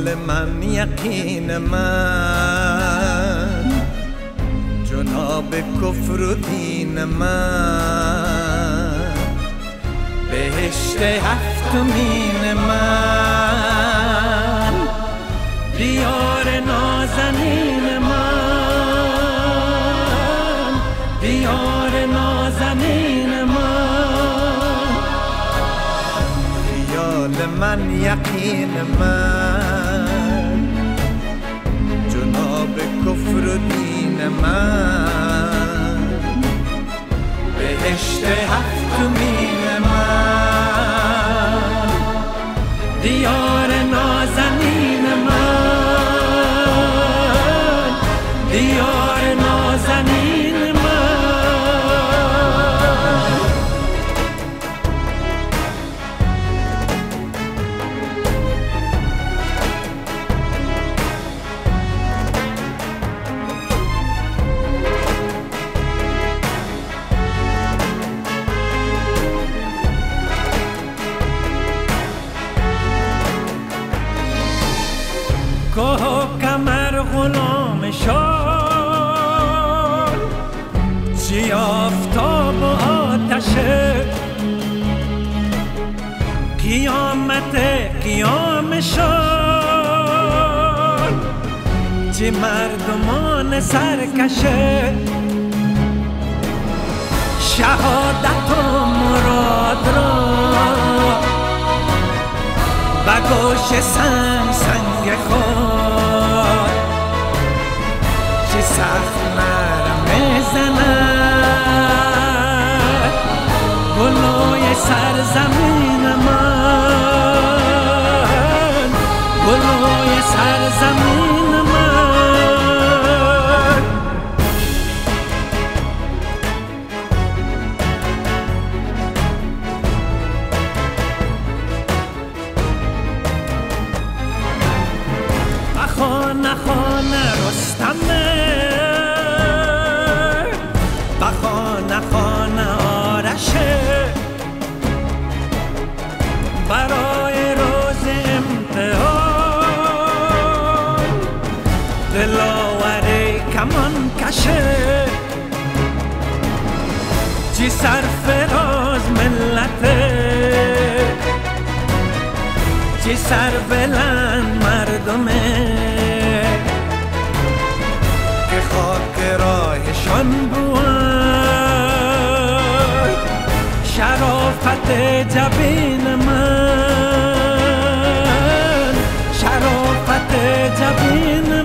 من یقین من جناب کفر و دین من بهشت هفتمین من دیار نازنین من دیار نازنین من خیال من یقین من جناب کفر و دین من بهشت هفتمین من دیار نازنین من دیار نازنین من کوه و کمر غلام شد چی آفتاب و آتشه قیامت قیام شد چی مردمان سرکشه شهادت و مراد را با گوش سنگ سنگ خود چی سخت نرم زند گلوی سرزمین من گلوی سرزمین من خانه خانه رستمه و خانه خانه آرشه برای روز امتحان دلاوری کمان کشه چی سرفراز ملته چی سربلند مردمه که خاک راهشان بود شرافت جبین من شرافت جبین